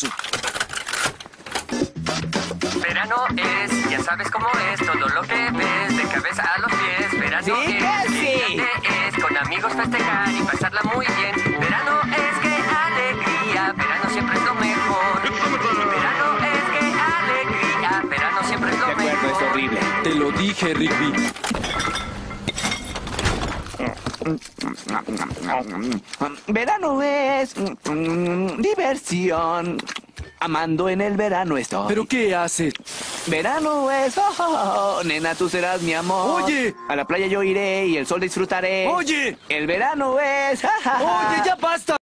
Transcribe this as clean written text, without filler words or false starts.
Verano es, ya sabes cómo es, todo lo que ves, de cabeza a los pies. Verano ¡Sí es, que sí! brillante es, con amigos festejar y pasarla muy bien. Verano es que alegría, verano siempre es lo mejor. Verano es que alegría, verano siempre es lo De acuerdo, mejor. es horrible. Te lo dije, Rigby. Verano es diversión. Amando en el verano estoy. ¿Pero qué hace? Verano es, nena, tú serás mi amor. Oye. A la playa yo iré y el sol disfrutaré. Oye. El verano es, Oye, ya basta.